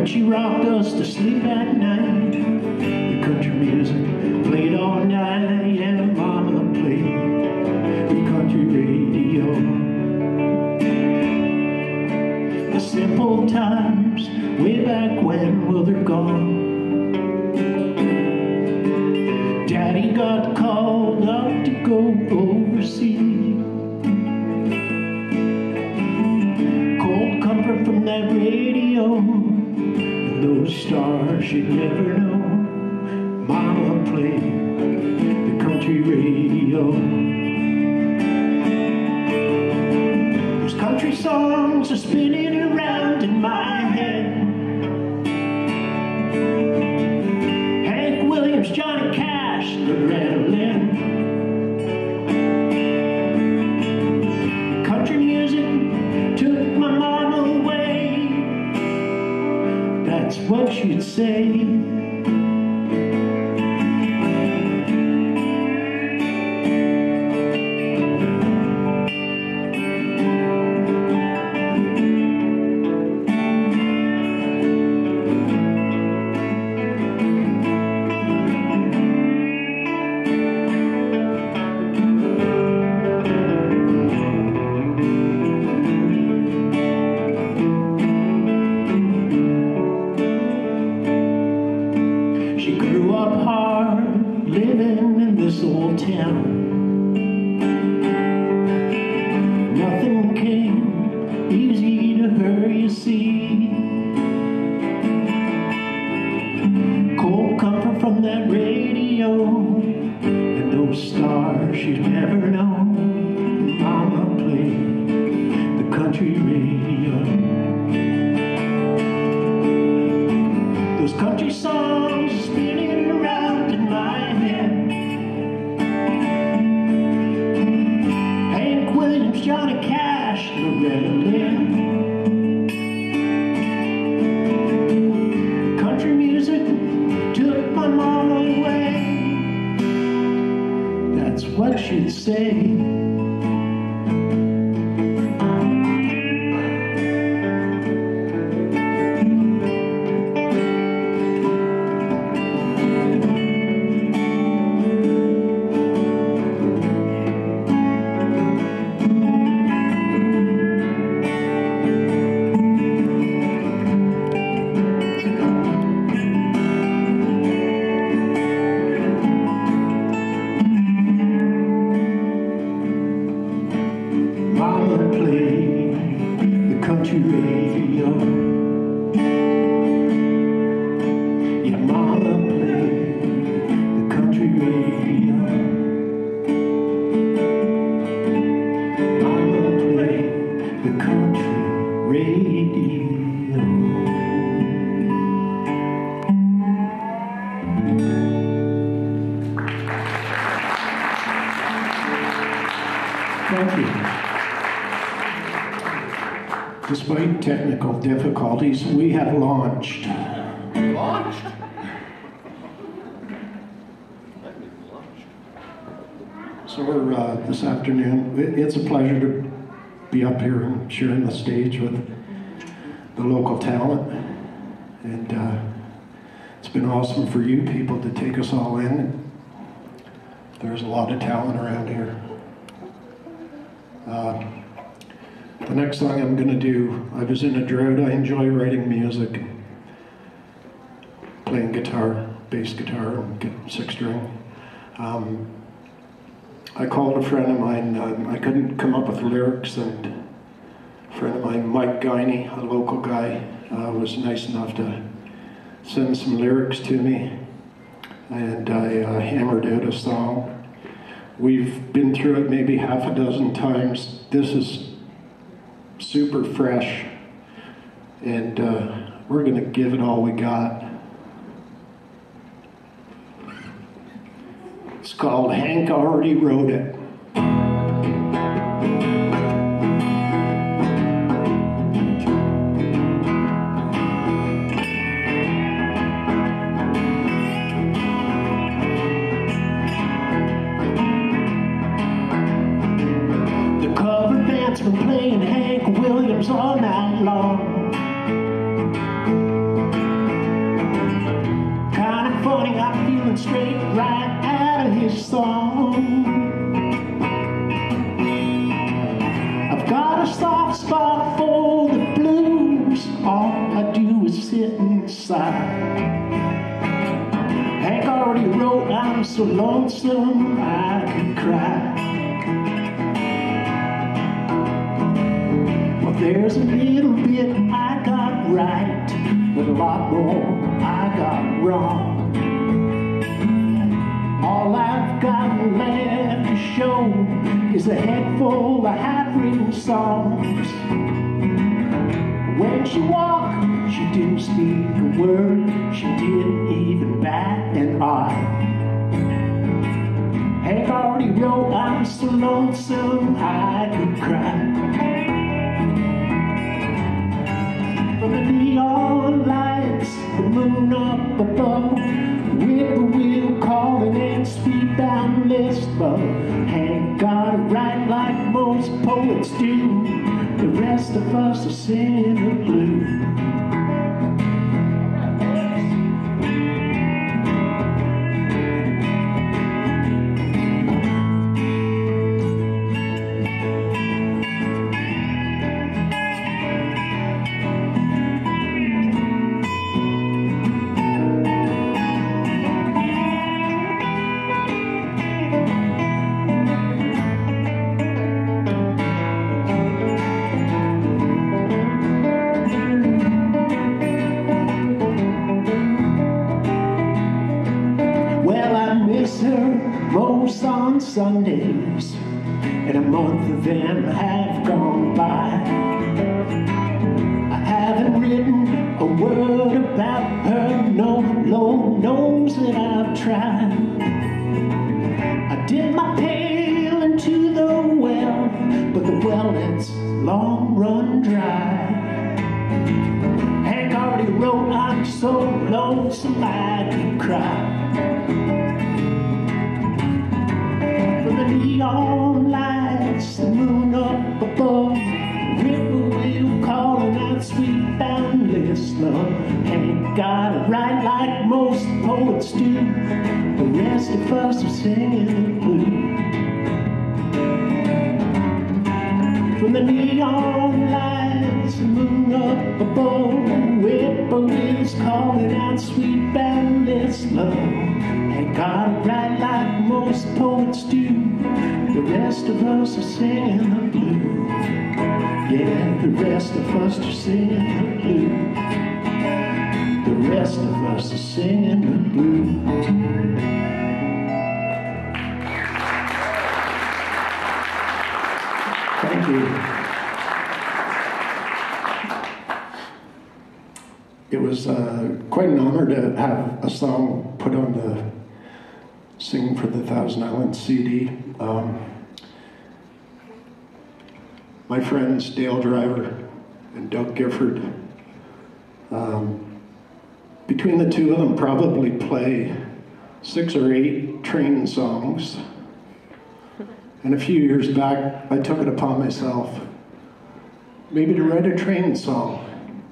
she rocked us to sleep at night. The country music played all night, and Mama played the country radio. The simple times way back when, well, they're gone. Daddy got called up to go overseas. Cold comfort from that radio, and those stars she'd never know. Mama played the country radio. Those country songs are spinning around in my head. Hank Williams, Johnny Cash, Loretta Lynn. Country music took my mama away. That's what she'd say. Living in this old town, nothing came easy to her, you see. Cold comfort from that radio, and those stars she'd never known. Mama played the country radio. Those country songs are spinning around in my head. Hank Williams, Johnny Cash, Loretta Lynn. Country music took my mama away. That's what she'd say. Mama played the country radio. Yeah, Mama played the country radio. Mama played the country radio. Thank you. Despite technical difficulties, we have launched. Launched? So we're this afternoon. It's a pleasure to be up here and sharing the stage with the local talent. And it's been awesome for you people to take us all in. There's a lot of talent around here. The next song I'm going to do, I was in a drought. I enjoy writing music, playing guitar, bass guitar, and six string. I called a friend of mine. I couldn't come up with lyrics, and a friend of mine, Mike Guiney, a local guy, was nice enough to send some lyrics to me, and I hammered out a song. We've been through it maybe half a dozen times. This is super fresh, and we're going to give it all we got. It's called Hank Already Wrote It. Been playing Hank Williams all night long. this song. I've got a soft spot for the blues. All I do is sit inside. Hank already wrote, I'm so lonesome I could cry. Well, there's a little bit I got right, but a lot more I got wrong. All I've got left to show is a head full of half-written songs. When she walked, she didn't speak a word. She didn't even bat an eye. Hank already wrote, I'm so lonesome I could cry. From the neon lights, the moon up above, whippoorwill calling and sweet boundless love. Hank got it right like most poets do. The rest of us are singing the blues. Most on Sundays, and a month of them have gone by. I haven't written a word about her, no, Lord knows that I've tried. I dipped my pail into the well, but the well it's long run dry. Hank already wrote, I'm so lonesome I could cry. Neon lights, the moon up above, whippoorwill calling out sweet boundless love. Hank got it right like most poets do. The rest of us are singing the blues. From the neon lights, the moon up above, whippoorwills calling out sweet boundless love. Hank got it right like most poets do. The rest of us are singing the blues. Yeah, the rest of us are singing the blues. The rest of us are singing the blues. Thank you. It was quite an honor to have a song put on the Sing for the Thousand Islands CD. My friends Dale Dwyre and Doug Gifford, between the two of them probably play 6 or 8 train songs. And a few years back, I took it upon myself maybe to write a train song.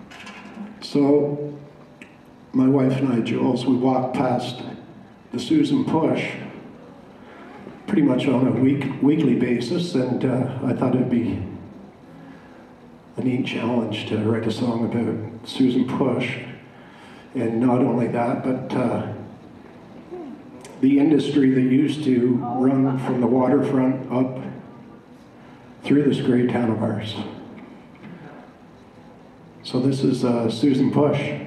So my wife and I, Jules, we walked past the Susan Push pretty much on a weekly basis, and I thought it'd be a neat challenge to write a song about Susan Push. And not only that, but the industry that used to run from the waterfront up through this great town of ours. So this is Susan Push.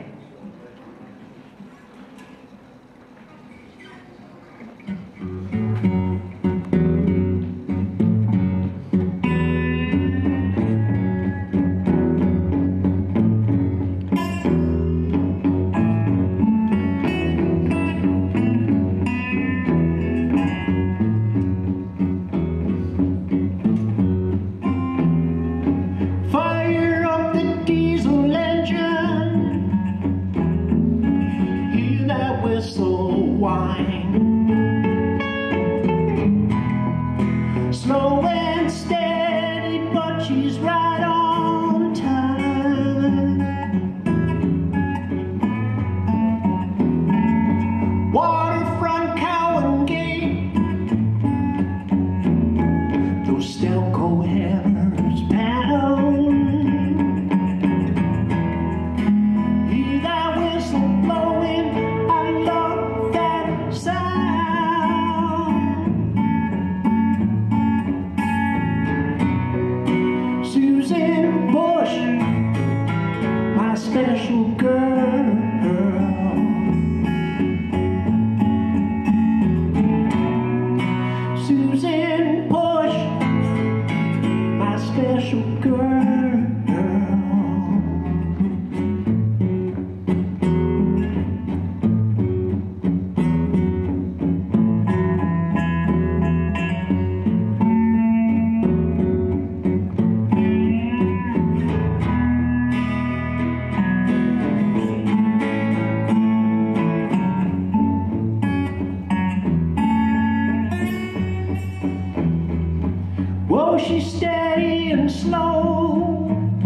Oh, she's steady and slow,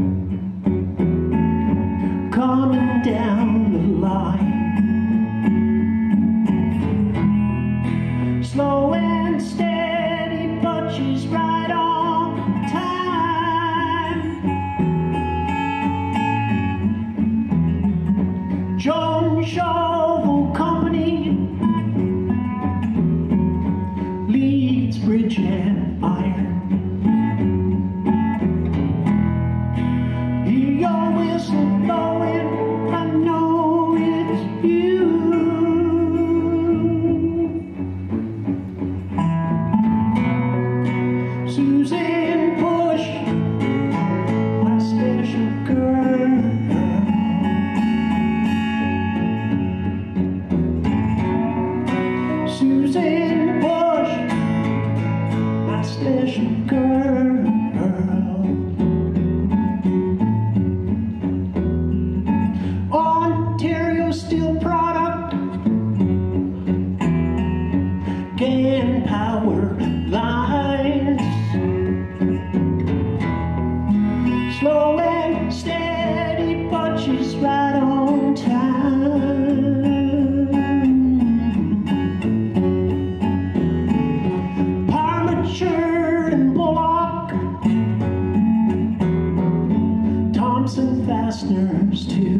coming down the line. Slow and steady, but she's right on time. John Shovel Company leads bridge and iron. Hear your whistle blowing, I know it's you. Susan Bush, my special girl. Susan Bush, my special girl. Ontario steel product, can power lines. Slow and steady, but she's right on time. Armature and Bullock, Thompson fasteners too.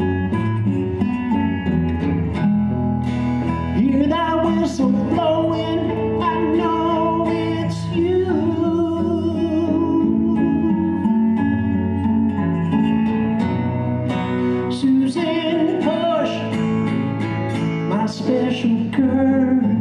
Hear that whistle blowing, I know it's you. Susan Bush, my special girl.